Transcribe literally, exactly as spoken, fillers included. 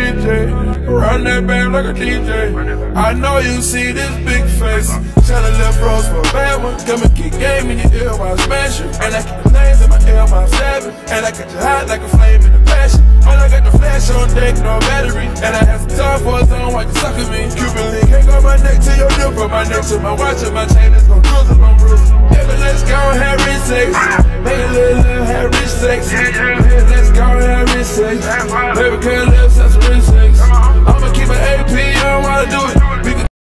D J. Run that band like a D J. I know you see this big face. Tell the left rose for a bad one. Come and kick game in your ear while I smash you. And I keep the names in my ear while I'm stabbing. And I get you hot like a flame in the passion. All I got the flash on deck, no battery. And I have some time for a zone while you suck at me. Cuban link can't go my neck to your nipple. My neck to my watch and my chain is gon' cruise, gon' cruise. Yeah, but let's go and have rich sex. Make a little, little have rich sex. Yeah, let's go and have rich sex. Baby, girl,